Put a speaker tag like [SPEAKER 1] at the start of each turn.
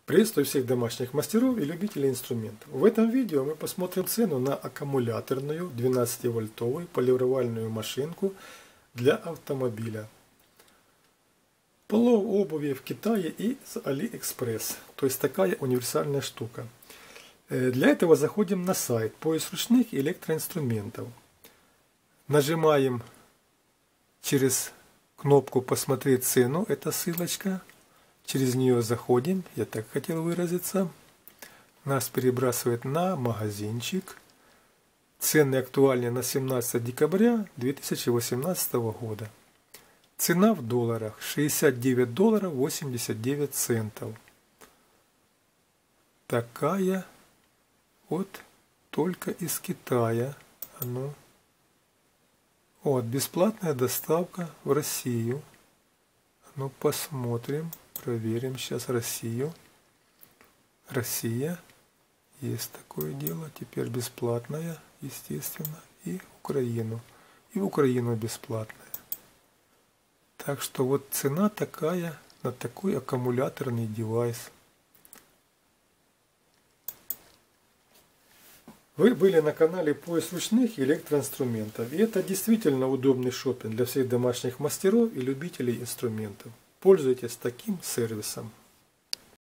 [SPEAKER 1] Приветствую всех домашних мастеров и любителей инструментов. В этом видео мы посмотрим цену на аккумуляторную 12-вольтовую полировальную машинку для автомобиля. Полов обуви в Китае и с AliExpress. То есть такая универсальная штука. Для этого заходим на сайт «Поиск ручных электроинструментов». Нажимаем через кнопку «Посмотреть цену». Это ссылочка. Через нее заходим, я так хотел выразиться. Нас перебрасывает на магазинчик. Цены актуальны на 17 декабря 2018 года. Цена в долларах $69 89 центов. Такая вот только из Китая. Вот, бесплатная доставка в Россию. Ну, посмотрим. Проверим сейчас Россию. Россия. Есть такое дело. Теперь бесплатная, естественно. И Украину. И в Украину бесплатная. Так что вот цена такая на такой аккумуляторный девайс. Вы были на канале «Поиск ручных электроинструментов». И это действительно удобный шопинг для всех домашних мастеров и любителей инструментов. Пользуйтесь таким сервисом.